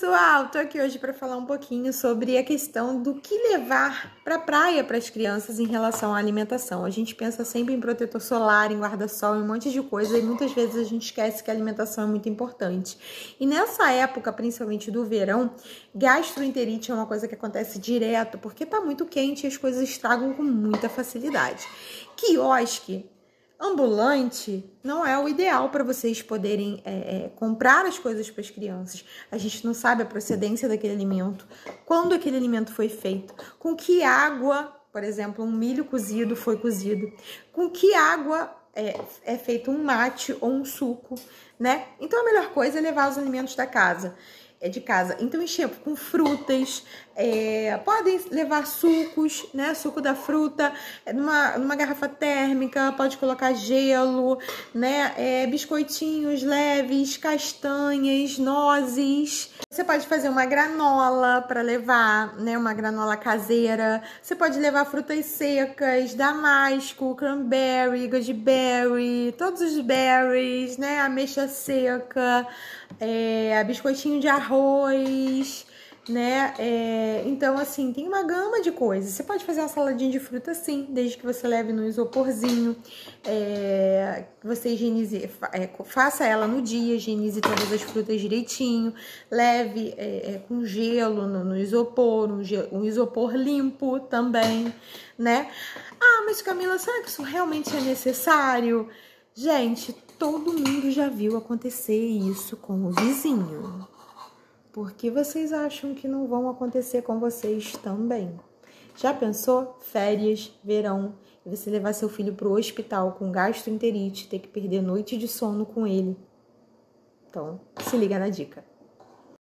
pessoal, tô aqui hoje para falar um pouquinho sobre a questão do que levar para a praia para as crianças em relação à alimentação. A gente pensa sempre em protetor solar, em guarda-sol, em um monte de coisa e muitas vezes a gente esquece que a alimentação é muito importante. E nessa época, principalmente do verão, gastroenterite é uma coisa que acontece direto porque tá muito quente e as coisas estragam com muita facilidade. Quiosque ambulante não é o ideal para vocês poderem comprar as coisas para as crianças. A gente não sabe a procedência daquele alimento, quando aquele alimento foi feito, com que água, por exemplo, um milho cozido foi cozido, com que água é feito um mate ou um suco, né? Então a melhor coisa é levar os alimentos de casa. Então encher com frutas, podem levar sucos, né? Suco da fruta, numa garrafa térmica, pode colocar gelo, né? Biscoitinhos leves, castanhas, nozes. Você pode fazer uma granola para levar, né? Uma granola caseira. Você pode levar frutas secas, damasco, cranberry, goji-berry, todos os berries, né? Ameixa seca, biscoitinho de arroz, né? Então, assim, tem uma gama de coisas. Você pode fazer uma saladinha de fruta, sim, desde que você leve no isoporzinho, você higienize, faça ela no dia, higienize todas as frutas direitinho, leve com gelo no isopor, um isopor limpo também, né? Ah, mas Camila, será que isso realmente é necessário? Gente, todo mundo já viu acontecer isso com o vizinho. Por que vocês acham que não vão acontecer com vocês também? Já pensou? Férias, verão, e você levar seu filho para o hospital com gastroenterite, ter que perder noite de sono com ele? Então, se liga na dica.